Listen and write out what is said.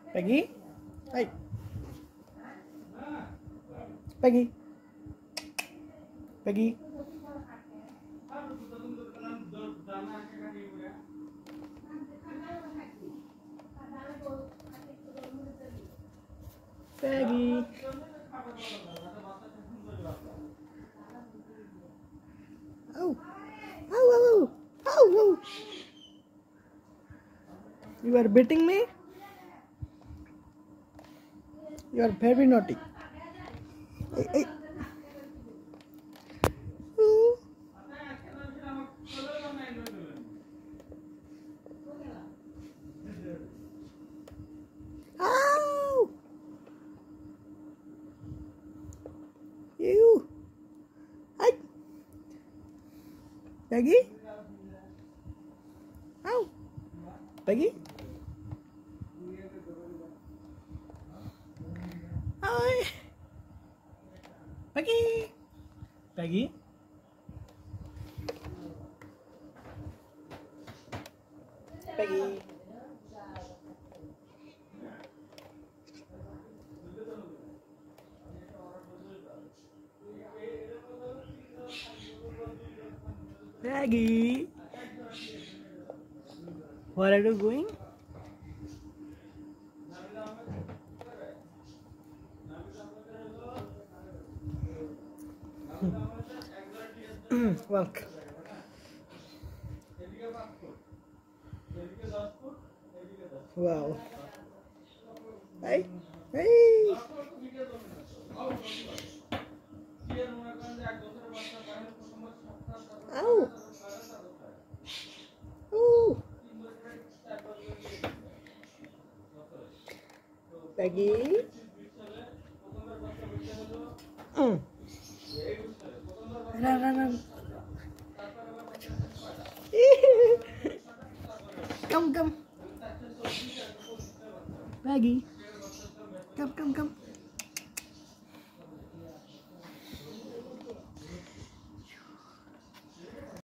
Peggy? Hey. Peggy? Peggy? Peggy? Oh. Oh, oh, oh. Oh, oh. You are beating me? You are very naughty. Hey, hey. Ooh. Ow! You. Hey. Peggy? Ow. Peggy? Hi. Peggy? Peggy? Peggy? Peggy? Where are you going? Welcome. Wow. Hey, hey. Ow. Ooh. Peggy. Run, run, run. Come, come. Peggy. Come, come, come.